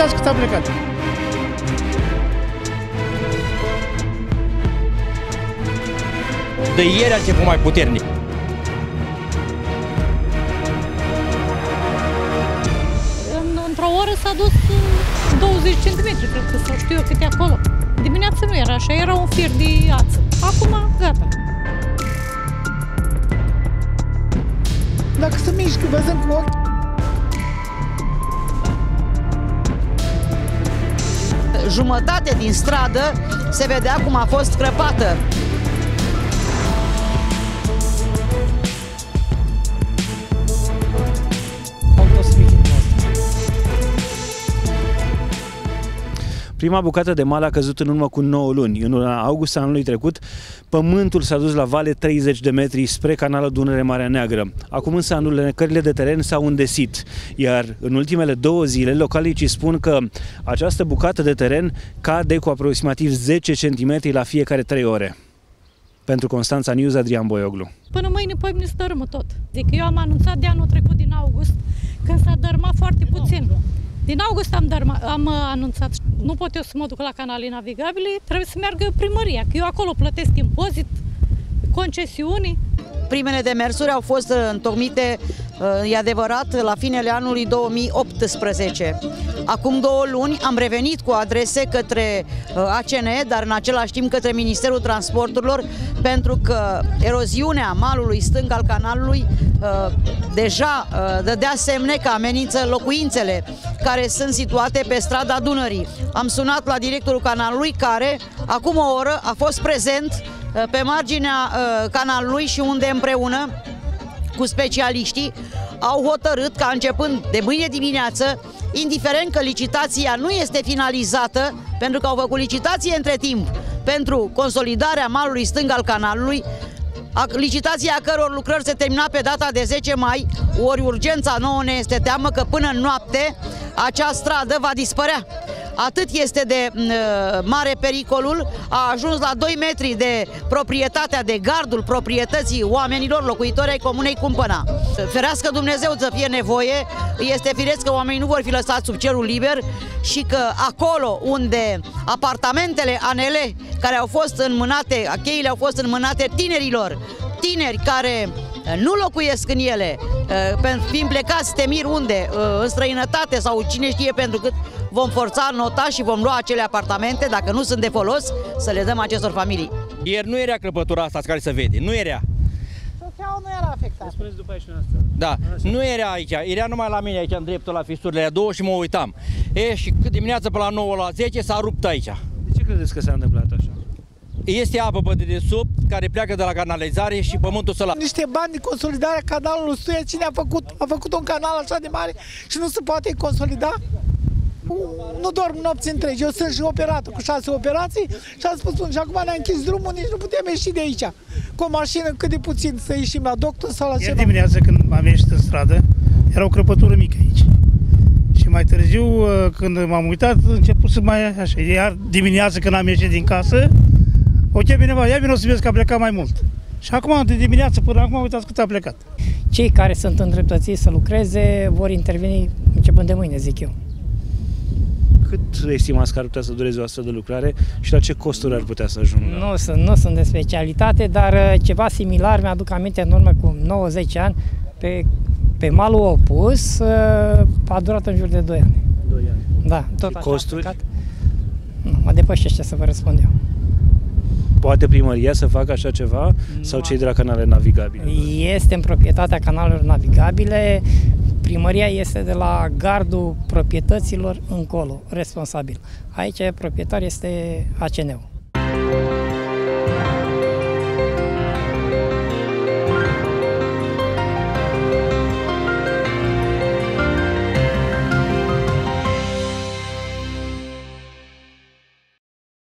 uitați cât a plecat. De ieri a început mai puternic. Într-o oră s-a dus 20 cm, cred că să știu eu cât e acolo. Dimineața nu era așa, era un fir de ață. Acum, gata. Dacă se mișcă, văzăm cu ochi. Jumătate din stradă se vedea cum a fost crăpată. Prima bucată de mal a căzut în urmă cu 9 luni. În luna august anului trecut, pământul s-a dus la vale 30 de metri spre canalul Dunăre-Marea Neagră. Acum însă alunecările de teren s-au îndesit, iar în ultimele 2 zile localnicii spun că această bucată de teren cade cu aproximativ 10 cm la fiecare 3 ore. Pentru Constanța News, Adrian Boioglu. Până mâine, poimine se dărâmă tot. Zic, eu am anunțat de anul trecut din august, când s-a dărâmat foarte puțin. Din august am anunțat, nu pot eu să mă duc la canale navigabile, trebuie să meargă primăria, că eu acolo plătesc impozit, concesiuni. Primele demersuri au fost întocmite, e adevărat, la finele anului 2018. Acum 2 luni am revenit cu adrese către ACN, dar în același timp către Ministerul Transporturilor, pentru că eroziunea malului stâng al canalului deja dădea semne că amenință locuințele care sunt situate pe strada Dunării. Am sunat la directorul canalului, care acum o oră a fost prezent pe marginea canalului și unde împreună cu specialiștii au hotărât ca începând de mâine dimineață, indiferent că licitația nu este finalizată, pentru că au făcut licitație între timp pentru consolidarea malului stâng al canalului, licitația căror lucrări se termina pe data de 10 mai, ori urgența nouă ne este teamă că până în noapte acea stradă va dispărea. Atât este de mare pericolul, a ajuns la 2 metri de proprietatea, de gardul proprietății oamenilor, locuitori ai comunei Cumpăna. Ferească Dumnezeu să fie nevoie, este firesc că oamenii nu vor fi lăsați sub cerul liber și că acolo unde apartamentele ANL care au fost înmânate, cheile au fost înmânate tinerilor, tineri care nu locuiesc în ele, fiind plecați temir unde, în străinătate sau cine știe pentru cât, vom forța nota și vom lua acele apartamente, dacă nu sunt de folos, să le dăm acestor familii. Ieri nu era crăpătura asta care se vede, nu era. Șoseaua nu era afectată. Spuneți după aici noastră. Da, nu era aici, era numai la mine aici, în dreptul la fisurile aia 2 și mă uitam. Și dimineața pe la 9 la 10 s-a rupt aici. De ce credeți că s-a întâmplat așa? Este apă pe dedesubt care pleacă de la canalizare și pământul să la... Niște bani de consolidare a canalului Stuia, cine a făcut? A făcut un canal așa de mare și nu se poate consolida? Nu dorm nopți întregi, eu sunt și operat cu 6 operații și am spus, și acum ne-a închis drumul, nici nu putem ieși de aici. Cu o mașină cât de puțin să ieșim la doctor sau la ceva. Ieri dimineața când am ieșit în stradă, era o crăpătură mică aici. Și mai târziu, când m-am uitat, a început să mai așa. Iar dimineața când am ieșit din casă, ok, bine, ia vino să vezi că a plecat mai mult. Și acum, de dimineață până acum, uitați cât a plecat. Cei care sunt îndreptățiți să lucreze vor interveni începând de mâine, zic eu. Cât estimați că ar putea să dureze o astfel de lucrare și la ce costuri ar putea să ajungă? Nu sunt de specialitate, dar ceva similar, mi-aduc aminte în urmă cu 9-10 ani, pe malul opus a durat în jur de 2 ani. 2 ani. Da, tot și așa costuri? Nu, mă depășește să vă răspund eu. Poate primăria să facă așa ceva sau cei de la canale navigabile? Este în proprietatea canalelor navigabile. Primăria este de la gardul proprietăților încolo, responsabil. Aici proprietar este ACN-ul.